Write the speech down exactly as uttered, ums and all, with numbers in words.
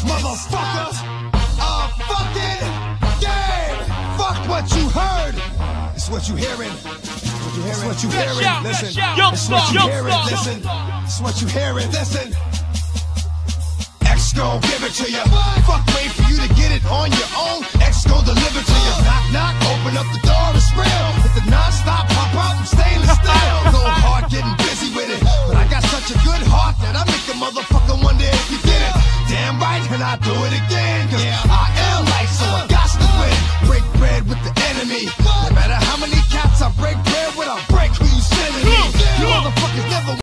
motherfuckers are fucking dead. Fuck what you heard. It's what you hearing. What you hearing? What you hearing? Listen. It's what you hearing. Listen. It's what you hearing. Listen. X gon' give it to you. Fuck, wait for you to get it on your own. X gon' deliver to you. Knock, knock, open up the door, it's real. Hit the non-stop, pop out from stainless steel. Go hard, getting busy with it. But I got such a good heart that I make a motherfucker wonder if you did it. Damn right, and I do it again. Cause I am light, so I got to win. Break bread with the enemy. No matter how many cats I break bread with, I break who you sending me. You motherfuckers never